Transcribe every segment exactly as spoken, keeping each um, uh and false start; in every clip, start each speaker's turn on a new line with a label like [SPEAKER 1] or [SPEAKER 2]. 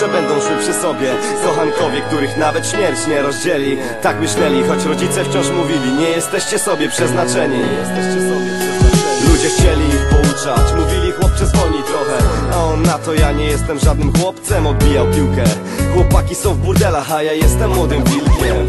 [SPEAKER 1] zawsze będą szły przy sobie. Kochankowie, których nawet śmierć nie rozdzieli. Tak myśleli, choć rodzice wciąż mówili: nie jesteście sobie przeznaczeni. Ludzie chcieli ich pouczać, mówili: chłopcze, zwolnij trochę. A on na to: ja nie jestem żadnym chłopcem, odbijał piłkę. Chłopaki są w burdelach, a ja jestem młodym wilkiem.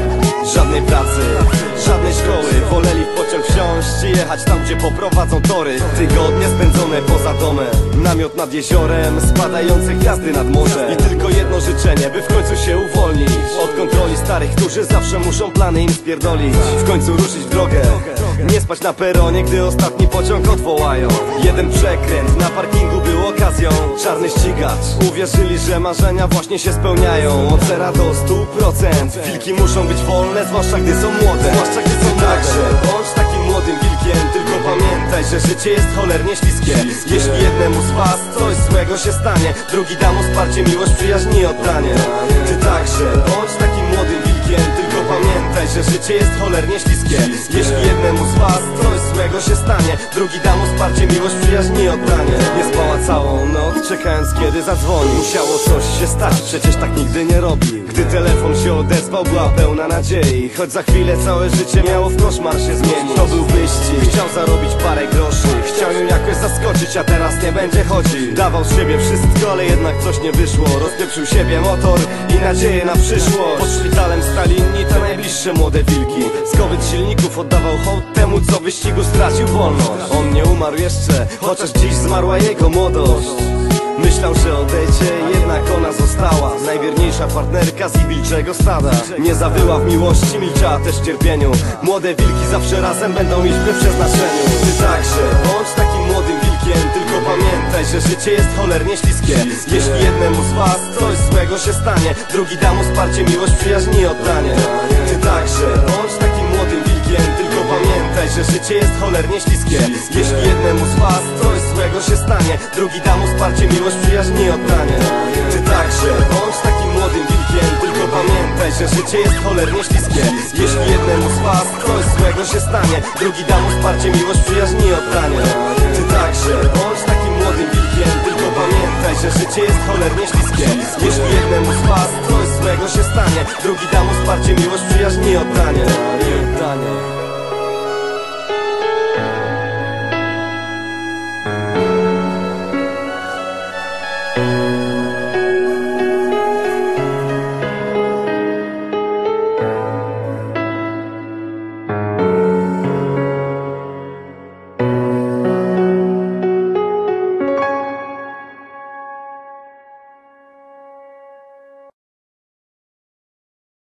[SPEAKER 1] Żadnej pracy, żadnej szkoły, woleli w pociąg wsiąść i jechać tam, gdzie poprowadzą tory. Tygodnie spędzone poza domem, namiot nad jeziorem, spadające gwiazdy nad morze. I tylko jedno życzenie, by w końcu się uwolnić od kontroli starych, którzy zawsze muszą plany im spierdolić. W końcu ruszyć w drogę, nie spać na peronie, gdy ostatni pociąg odwołają. Jeden przekręt na parkingu był okazją. Czarny ścigacz, uwierzyli, że marzenia właśnie się spełniają. Od zera do stu procent wilki muszą być wolne, zwłaszcza gdy są młode. Zwłaszcza gdy są Także bądź takim młodym wilkiem, tylko pamiętaj, że życie jest cholernie śliskie. Jeśli jednemu z was coś złego się stanie, drugi da mu wsparcie, miłość, przyjaźń i oddanie. Ty także bądź takim młodym wilkiem, tylko pamiętaj, że życie jest cholernie śliskie. Jeśli jednemu z was coś złego się stanie, drugi da mu wsparcie, miłość, przyjaźń i oddanie. Nie spała całą noc, czekając kiedy zadzwoni. Musiało coś się stać, przecież tak nigdy nie robi. Gdy telefon się odezwał, była pełna nadziei. Choć za chwilę całe życie miało w koszmar się zmienić. To był wyścig, chciał zarobić parę groszy, chciał ją jakoś zaskoczyć, a teraz nie będzie chodził. Dawał z siebie wszystko, ale jednak coś nie wyszło. Rozpieprzył siebie motor i nadzieję na przyszłość. Pod szpitalem stali inni, te najbliższe młode wilki. Skowyt silników oddawał hołd temu, co w wyścigu stracił wolność. On nie umarł jeszcze, chociaż dziś zmarła jego młodość. Myślał, że odejdzie, jednak ona została. Najwierniejsza partnerka z ich wilczego stada. Nie zawyła w miłości, milczała też w cierpieniu. Młode wilki zawsze razem będą iść we przeznaczeniu. Ty także bądź takim młodym wilkiem, tylko pamiętaj, że życie jest cholernie śliskie. Jeśli jednemu z was coś złego się stanie, drugi da mu wsparcie, miłość, przyjaźń i oddanie. Ty także bądź takim młodym wilkiem, tylko pamiętaj, że życie jest cholernie śliskie. Jeśli jednemu z was coś złego się stanie, drugi da mu wsparcie, miłość, przyjaźń i oddanie. Ty także bądź takim młodym wilkiem, tylko pamiętaj, że życie jest cholernie śliskie. Jeśli jednemu z was coś złego się stanie, drugi da mu wsparcie, miłość, przyjaźń i oddanie. Ty także bądź takim młodym wilkiem, tylko pamiętaj, że życie jest cholernie śliskie. Jeśli jednemu z was coś złego się stanie, drugi da mu wsparcie, miłość, przyjaźń